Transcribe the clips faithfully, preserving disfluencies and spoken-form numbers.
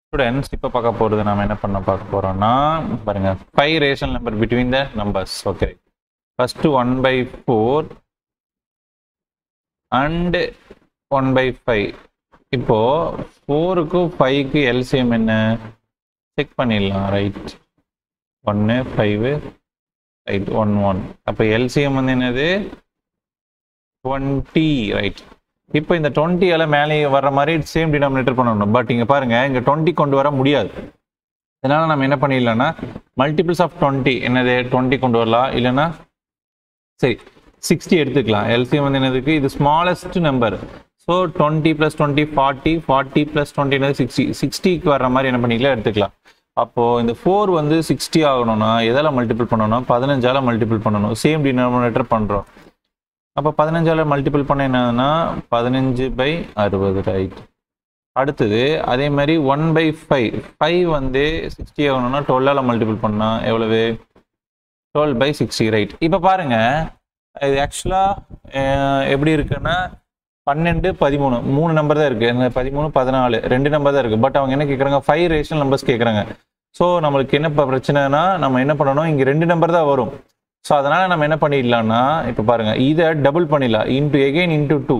Students, இப்போ பார்க்க போறது நாம என்ன பண்ண பார்க்க போறோம்னா பாருங்க five rational number between the numbers. Okay. First one by four and one by five. இப்போ four க்கு five க்கு L C M என்ன செக் பண்ணிடலாம். Right one five right one one. அப்ப L C M வந்து என்னது twenty. ரைட். இப்போ இந்த twenty ஆல மேலே வர்ற மாதிரி சேம் டினாமினேட்டர் பண்ணணும். பட் இங்க பாருங்க இங்க twenty கொண்டு வர முடியாது. அதனால நம்ம என்ன பண்ணிடலாம்னா மல்டிபிள்ஸ் ஆஃப் twenty என்னது twenty கொண்டு வரலாம். இல்லைன்னா சரி sixty எடுத்துக்கலாம். L C M வந்து என்னதுக்கு இது smallest number. So twenty plus twenty forty, forty plus twenty என்னது sixty. sixty-க்கு வர்ற மாதிரி என்ன பண்ணிக்கலாம் எடுத்துக்கலாம். அப்போ இந்த four வந்து sixty ஆகணும்னா எதால மல்டிபிள் பண்ணணும்? பதினஞ்சால மல்டிபிள் பண்ணணும். சேம் டினாமினேட்டர் பண்றோம். அப்போ பதினஞ்சால மல்டிபிள் பண்ண என்னன்னா பதினஞ்சு பை அறுபது. ரைட். அடுத்தது அதே மாதிரி ஒன் பை ஃபைவ் ஃபைவ் வந்து சிக்ஸ்டி ஆகணும்னா டுவெல்லால மல்டிபிள் பண்ணா எவ்வளவு? Twelve by sixty. ரைட். இப்போ பாருங்க இது ஆக்சுவலா எப்படி இருக்குன்னா பன்னெண்டு பதிமூணு மூணு நம்பர் தான் இருக்கு. பதிமூணு பதினாலு ரெண்டு நம்பர் தான் இருக்கு. பட் அவங்க என்ன கேட்குறாங்க? ஃபைவ் ரேஷனல் நம்பர்ஸ் கேட்குறாங்க. ஸோ நம்மளுக்கு என்ன பிரச்சனைனா நம்ம என்ன பண்ணணும்? இங்கே ரெண்டு நம்பர் தான் வரும். ஸோ அதனால நம்ம என்ன பண்ணிடலாம்னா இப்போ பாருங்க இதை டபுள் பண்ணிடலாம். Into again into two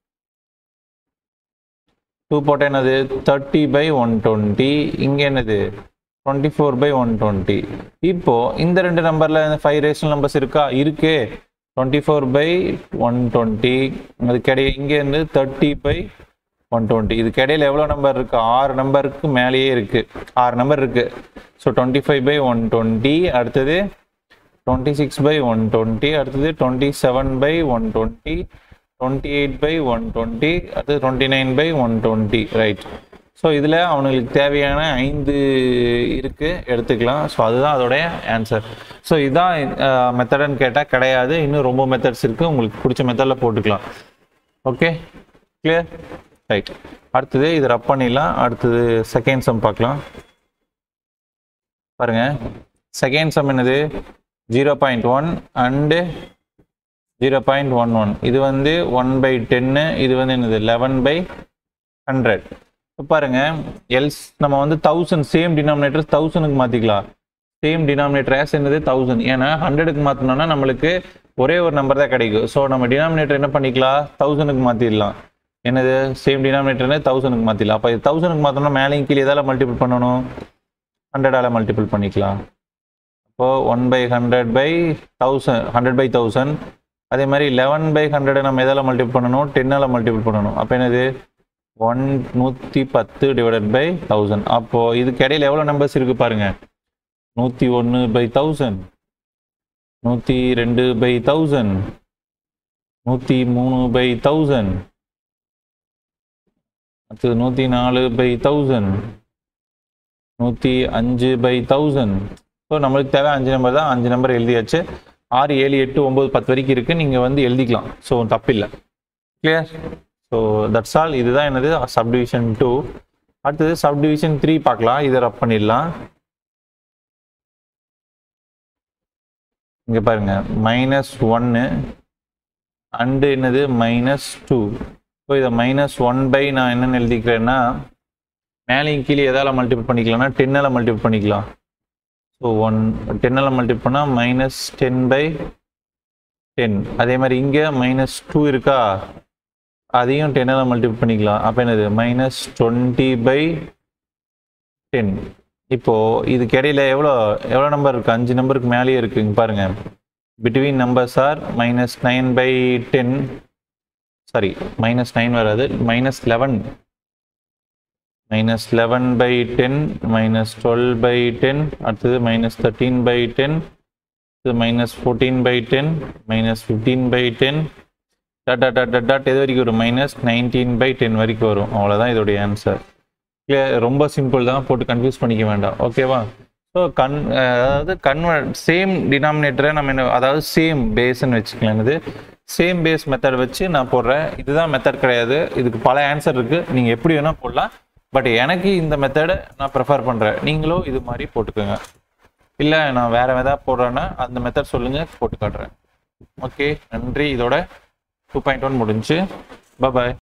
two போட்ட என்னது தேர்ட்டி பை ஒன் டுவெண்ட்டி. இங்கே என்னது twenty four by one twenty. இப்போ இந்த ரெண்டு நம்பர்ல ஃபைவ் ரேஷனல் நம்பர்ஸ் இருக்கா? இருக்கு. Twenty four by one twenty. அது கிடையாது. இங்கே இருந்து தேர்ட்டி பை ஒன் டுவெண்ட்டி. இது கிடையில எவ்வளோ நம்பர் இருக்கு? ஆறு நம்பருக்கு மேலேயே இருக்கு. ஆறு நம்பர் இருக்கு. So twenty five by one twenty. அடுத்தது twenty six by one twenty. அடுத்தது twenty seven by one twenty. Twenty eight by one twenty. அடுத்தது twenty nine by one twenty. Right. So இதில் அவங்களுக்கு தேவையான ஐந்து இருக்கு எடுத்துக்கலாம். ஸோ அதுதான் அதோடைய ஆன்சர். ஸோ இதுதான் மெத்தடுன்னு கேட்டால் கிடையாது. இன்னும் ரொம்ப மெத்தட்ஸ் இருக்குது. உங்களுக்கு பிடிச்ச மெத்தடில் போட்டுக்கலாம். Okay clear? ரைட். அடுத்தது இது ரப் பண்ணிடலாம். அடுத்தது செகண்ட் சம் பார்க்கலாம். பாருங்க செகண்ட் சம் என்னது zero point one and zero point one one. இது வந்து ஒன் பை டென்னு. இது வந்து என்னது லெவன் பை ஹண்ட்ரட். இப்போ பாருங்க எல்ஸ் நம்ம வந்து தௌசண்ட் சேம் டினாமினேட்டர் தௌசண்ட்க்கு மாற்றிக்கலாம். சேம் டினாமினேட்டர் ஆஸ் என்னது தௌசண்ட். ஏன்னா ஹண்ட்ரடுக்கு மாற்றினோன்னா நம்மளுக்கு ஒரே ஒரு நம்பர் தான் கிடைக்கும். ஸோ நம்ம டினாமினேட்டர் என்ன பண்ணிக்கலாம்? தௌசண்ட்க்கு மாற்றிடலாம். என்னது சேம் டினாமினேட்டர்னு தௌசண்ட்க்கு மாற்றிடலாம். அப்போ இது தௌசண்ட்க்கு மாற்றோம்னா மேலேயும் கீழே எதால் மல்டிபிள் பண்ணணும்? ஹண்ட்ரடால் மல்டிபிள் பண்ணிக்கலாம். இப்போ one by hundred by thousand hundred by thousand. அதே மாதிரி லெவன் பை ஹண்ட்ரடை நம்ம எதால் மல்டிபிள் பண்ணணும்? டென்னால் மல்டிபிள் பண்ணணும். அப்போ என்னது ஒன் நூற்றி பத்து டிவைடட் பை தௌசண்ட். அப்போது இதுக்கு இடையில எவ்வளோ நம்பர்ஸ் இருக்குது பாருங்க. நூற்றி ஒன்று பை தௌசண்ட், நூற்றி ரெண்டு பை தௌசண்ட், நூற்றி மூணு பை தௌசண்ட், அடுத்தது நூற்றி நாலு பை தௌசண்ட், நூற்றி அஞ்சு பை தௌசண்ட். ஸோ நம்மளுக்கு தேவை அஞ்சு நம்பர் தான். அஞ்சு நம்பர் எழுதியாச்சு. ஆறு ஏழு எட்டு ஒம்பது பத்து வரைக்கும் இருக்குது. நீங்கள் வந்து எழுதிக்கலாம். ஸோ தப்பில்லை. கிளியர்? So that's all. இதுதான் என்னது சப்டிவிஷன் டூ. அடுத்தது சப்டிவிஷன் த்ரீ பார்க்கலாம். இதை ரப் பண்ணிடலாம். இங்கே பாருங்க மைனஸ் ஒன்று அண்டு என்னது மைனஸ் டூ. ஸோ இதை மைனஸ் ஒன் பை நான் என்னென்னு எழுதிக்கிறேன்னா மேலேயும் கீழே எதால் மல்டிபிள் பண்ணிக்கலாம்னா டென்னால் மல்டிபிள் பண்ணிக்கலாம். ஸோ ஒன் டென்னால் மல்டிபிள் பண்ணால் மைனஸ் டென் பை டென். அதே மாதிரி இங்கே மைனஸ் டூ இருக்கா? அதையும் டென்னால் மல்டிபிள் பண்ணிக்கலாம். அப்போ என்னது மைனஸ் டுவெண்ட்டி பை டென். இப்போது இதுக்கு இடையில எவ்வளோ எவ்வளோ நம்பர் இருக்குது? அஞ்சு நம்பருக்கு மேலேயே இருக்குது. இங்கே பாருங்கள் between numbers are minus nine by ten. Sorry minus nine வராது. Minus eleven minus eleven by ten, minus twelve by ten, அடுத்தது மைனஸ் தேர்ட்டீன் பை டென், இது minus fourteen by ten, minus fifteen by ten, dot dot dot dot எது வரைக்கும் வரும்? Minus nineteen by ten வரைக்கும் வரும். அவ்வளோதான் இதோடைய ஆன்சர். கிளியர்? ரொம்ப சிம்பிள் தான். போட்டு கன்ஃபியூஸ் பண்ணிக்க வேண்டாம். ஓகேவா? ஸோ கன் அதாவது கன்வெர்ட் சேம் டினாமினேட்டரை நம்ம என்ன அதாவது சேம் பேஸ்ன்னு வச்சுக்கலாம். இது சேம் பேஸ் மெத்தட் வச்சு நான் போடுறேன். இதுதான் மெத்தட் கிடையாது. இதுக்கு பல ஆன்சர் இருக்குது. நீங்கள் எப்படி வேணால் போடலாம். பட் எனக்கு இந்த மெத்தடை நான் ப்ரிஃபர் பண்ணுறேன். நீங்களும் இது மாதிரி போட்டுக்கோங்க. இல்லை நான் வேறு எதாவது போடுறேன்னா அந்த மெத்தட் சொல்லுங்கள், போட்டு காட்டுறேன். ஓகே நன்றி. இதோட டூ பாயிண்ட் ஒன் முடிஞ்சு. பாய்.